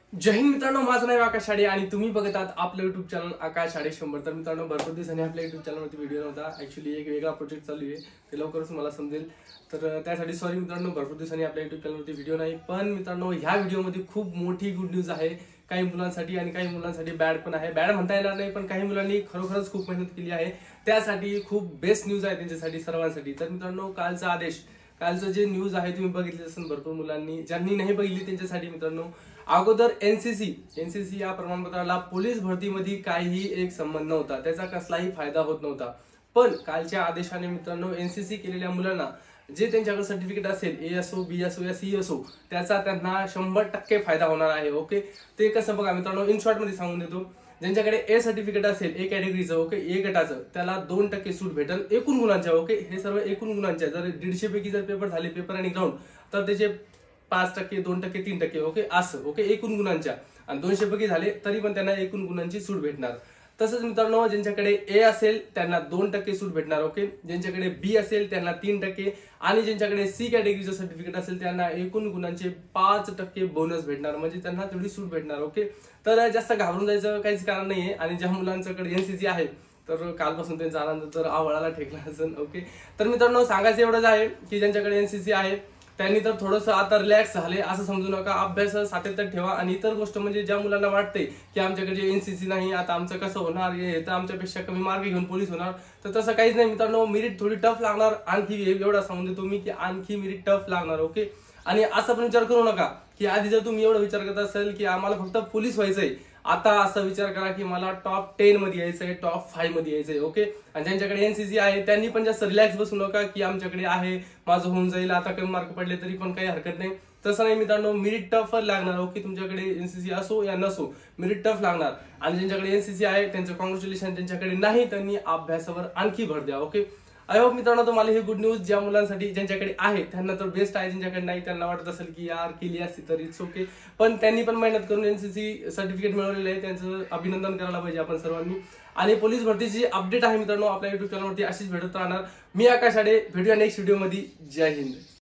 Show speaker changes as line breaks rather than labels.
जय हिंद मित्रांनो, माझं नाव आकाश शाडे आणि तुम्ही बघत आहात आपलं युट्यूब चॅनल आकाश शाडे 100। तर मित्रांनो, भरपूर दिवसांनी आपल्या युट्यूब चॅनलवरती व्हिडिओ नव्हता। ऍक्च्युली एक वेगळा प्रोजेक्ट चालू आहे, ते लवकरच मला समजेल। तर त्यासाठी सॉरी मित्रांनो, भरपूर दिवसांनी आपल्या युट्यूब चॅनलवरती व्हिडिओ नाही। पण मित्रांनो, ह्या व्हिडिओमध्ये खूप मोठी गुड न्यूज आहे काही मुलांसाठी आणि काही मुलांसाठी बॅड पण आहे। बॅड म्हणता येणार नाही, पण काही मुलांनी खरोखरच खूप मेहनत केली आहे, त्यासाठी खूप बेस्ट न्यूज आहे त्यांच्यासाठी सर्वांसाठी। तर मित्रांनो, कालचा आदेश, कालचं जे न्यूज आहे तुम्ही बघितले असेल भरपूर मुलांनी, ज्यांनी नाही बघितली त्यांच्यासाठी मित्रांनो। अगोदर एनसीसी या प्रमाणपत्राला पोलीस भरतीमध्ये काहीही एक संबंध नव्हता, त्याचा कसलाही फायदा होत नव्हता। पण कालच्या आदेशाने मित्रांनो, एनसीसी केलेल्या मुलांना जे त्यांच्याकडे सर्टिफिकेट असेल, ए असो, बी असो या सी असो, त्याचा त्यांना 100% फायदा होणार आहे। ओके, ते कसं बघा मित्रांनो, इन शॉर्ट मध्ये सांगून देतो। ज्यांच्याकडे ए सर्टिफिकेट असेल ए कॅटेगरीचं, ओके, ए गटाचं, त्याला 2% सूट भेटेल एकूण गुणांच्या। ओके, हे सर्व एकूण गुणांच्या, जर 150 पैकी जर पेपर झाले, पेपर आणि ग्राउंड, तर त्याचे 5%, 2%, 3% ओके असं, ओके, एकूण गुणांच्या। आणि 200 पैकी झाले तरी पण त्यांना एकूण गुणांची सूट भेटणार। तसंच मित्रांनो, ज्यांच्याकडे ए असेल त्यांना 2% सूट भेटणार। ओके, ज्यांच्याकडे बी असेल त्यांना 3% आणि ज्यांच्याकडे सी कॅटेगरीचं सर्टिफिकेट असेल त्यांना एकूण गुणांचे 5% बोनस भेटणार, म्हणजे त्यांना तेवढी सूट भेटणार। ओके, तर जास्त घाबरून जायचं काहीच कारण नाहीये। आणि ज्या मुलांच्याकडे एनसीसी आहे तर कालपासून त्यांचा आनंद तर आवळाला ठेकला असेल। ओके, तर मित्रांनो, सांगायचं एवढंच आहे की ज्यांच्याकडे एनसीसी आहे त्यांनी तर थोडंसं आता रिलॅक्स झाले असं समजू नका। अभ्यास सातत्यात ठेवा। आणि इतर गोष्ट म्हणजे ज्या मुलांना वाटते की आमच्याकडे एनसीसी नाही, आता आमचं कसं होणार, हे तर आमच्यापेक्षा कमी मार्क घेऊन पोलीस होणार, तर तसं काहीच नाही मित्रांनो। मेरिट थोडी टफ लागणार, आणखी एवढा सांगून देतो मी की आणखी मेरिट टफ लागणार। ओके, आणि असा पण विचार करू नका की आधी जर तुम्ही एवढा विचार करत असेल की आम्हाला फक्त पोलीस व्हायचंय, आता असा विचार करा की मला टॉप 10 मध्ये यायचंय, टॉप 5 मध्ये यायचंय। ओके, आणि ज्यांच्याकडे एनसीसी आहे त्यांनी पण जास्त रिलॅक्स बसू नका की आमच्याकडे आहे, माझं होऊन जाईल, आता कमी मार्क पडले तरी पण काही हरकत नाही। तसं नाही मित्रांनो, मेरिट टफ लागणार। ओके, तुमच्याकडे एनसीसी असो या नसो, मेरिट टफ लागणार। आणि ज्यांच्याकडे एनसीसी आहे त्यांचं कॉंग्रॅच्युलेशन, ज्यांच्याकडे नाही त्यांनी अभ्यासावर आणखी भर द्या। ओके, आय होप मित्रांनो तुम्हाला ही गुड न्यूज ज्या मुलांसाठी ज्यांच्याकडे आहे त्यांना तर बेस्ट आहे, ज्यांच्याकडे नाही त्यांना वाटत असेल की यार केली असती तर इट्स ओके, पण त्यांनी पण मेहनत करून एनसीसी सर्टिफिकेट मिळवलेलं आहे, त्यांचं अभिनंदन करायला पाहिजे आपण सर्वांनी। आणि पोलीस भरतीची अपडेट आहे मित्रांनो आपल्या युट्यूब चॅनलवरती अशीच भेटत राहणार। मी आकाश शाडे, भेटूया नेक्स्ट व्हिडिओमध्ये। जय हिंद।